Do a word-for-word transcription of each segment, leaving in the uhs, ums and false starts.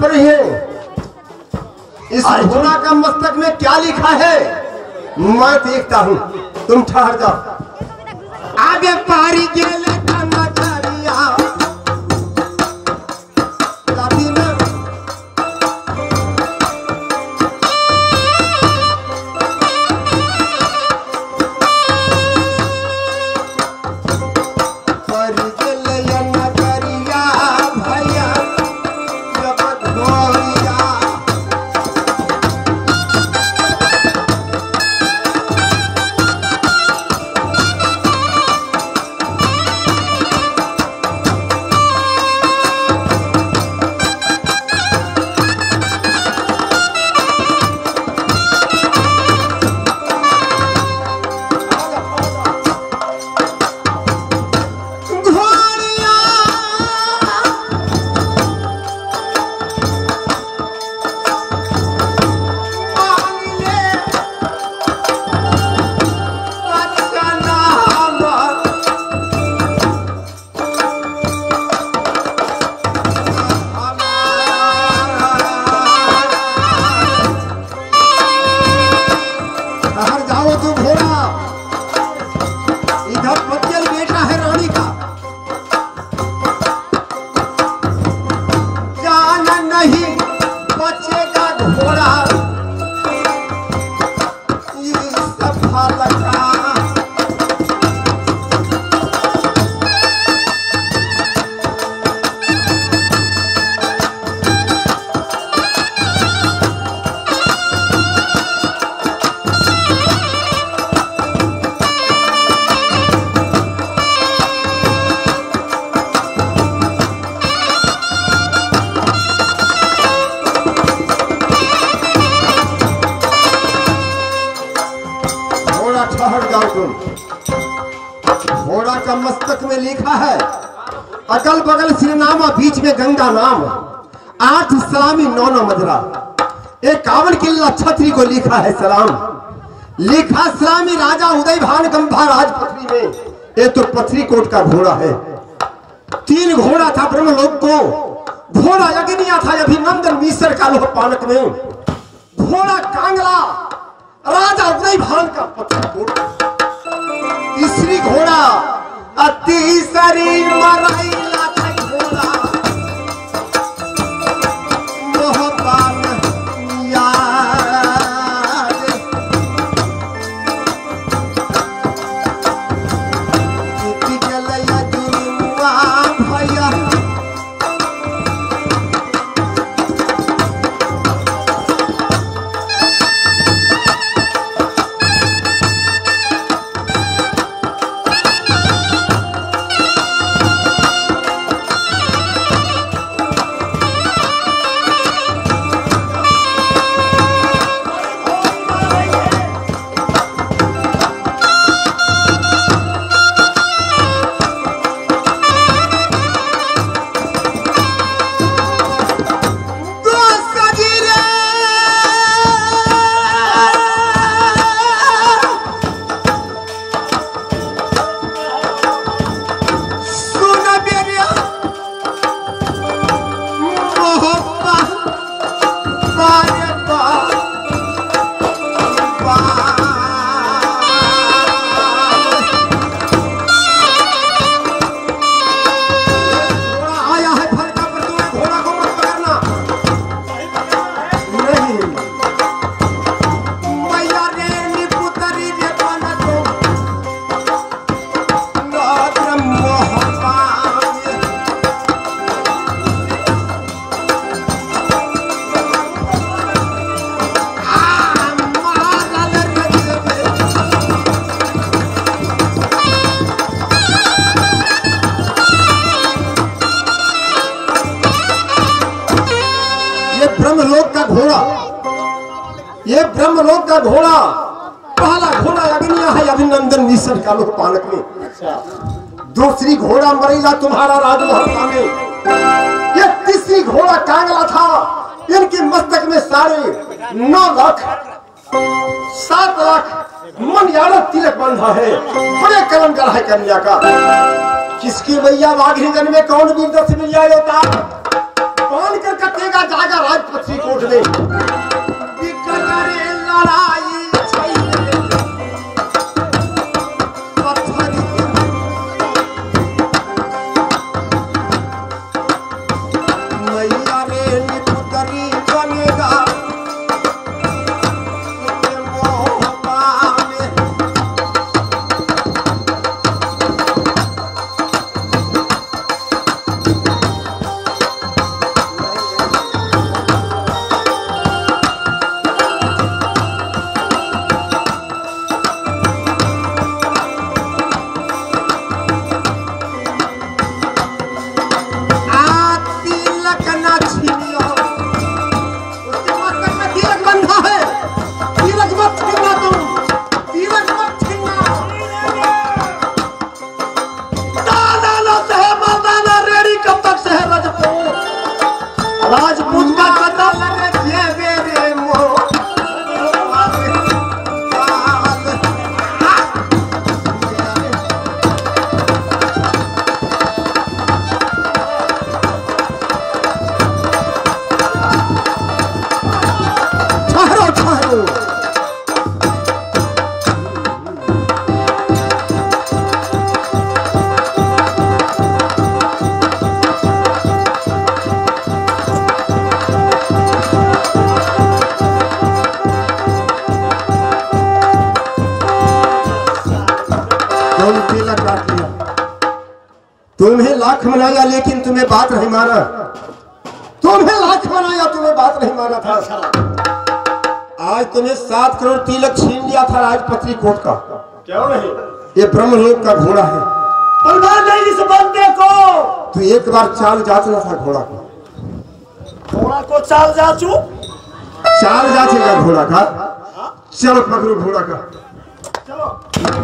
पढ़िए। इस घोड़ा का मस्तक में क्या लिखा है मैं देखता हूँ, तुम ठहर जाओ। आगे पारी गेले घोड़ा का मस्तक में लिखा है अगल बगल श्रीनामा बीच में गंगा नाम, आठ सलामी नौ नौ मजरा, एक कावन किला छत्री को लिखा है सलाम। लिखा सलामी राजा उदय भान गंभा राजपथरी में, ये तो पथरी कोट का घोड़ा है। तीन घोड़ा था ब्रह्मलोक को, घोड़ा यज्ञनिया था अभिनंदन मिश्र का लोह पानक में, घोड़ा कांगला राजा उदय भान का पथरी कोट। तीसरी घोड़ा अति शरीर मराइला था घोड़ा मोहपान याद। इति गलया दुनुआ भैया ब्रह्मलोक का घोड़ा, ये ब्रह्मलोक का घोड़ा पहला घोड़ा अग्निया है अभिनंदन मिश्र का लोक पानक में। दूसरी घोड़ा मरेला तुम्हारा राजमहल में। ये तीसरी घोड़ा कांगला था, इनके मस्तक में साढ़े नौ लाख सात लाख मन यार तिलक बंधा है, बड़े कलम गढ़ा है कन्या का। किसकी मैया वाघरी जन में कौन वीर दस मिल जाए होता बांध कर कटेगा जाएगा राजपथी कोट में। लड़ाई मैया रे निपुतरी बनेगा राजपूत का कदम ये मेरे मोह ठहरो ठहरो तिलक काट लिया, तुम्हें लाख मनाया लेकिन तुम्हें बात नहीं माना। तुम्हें लाख मनाया तुम्हें बात नहीं माना था। आज तुम्हें सात करोड़ तिलक छीन लिया था राजपत्री कोट का। क्यों नहीं? ये ब्रह्मलोक का घोड़ा है। परवान नहीं इस बंदे को। तू एक बार चाल जांचना था घोड़ा को। घोड़ा को चाल जांचू? चाल जांचेगा घोड़ा का। चलो पकड़ो घोड़ा का। चलो।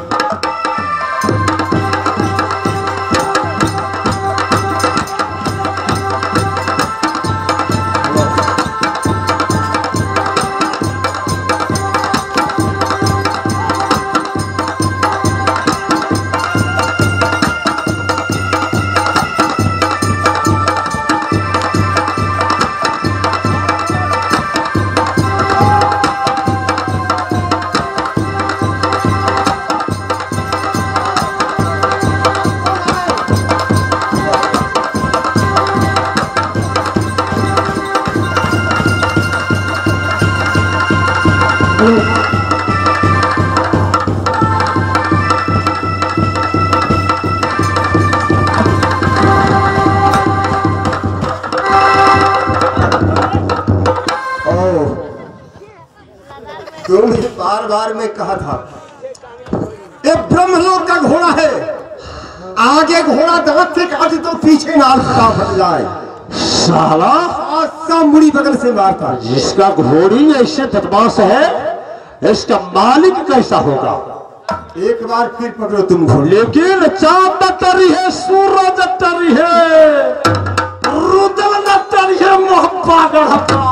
तुमने बार बार में कहा था ये ब्रह्मलोक का घोड़ा है। आगे घोड़ा दांत से काटे तो पीछे नाल फट जाए। साला आसा मुड़ी बगल से मारता। जिसका घोड़ी ऐसे बदमाश है इसका मालिक कैसा होगा? एक बार फिर पकड़ो तुम घोड़ी। लेकिन चांद टरी है, सूरज टरी है, रुदल टरी है, मोहब्बा गढ़ा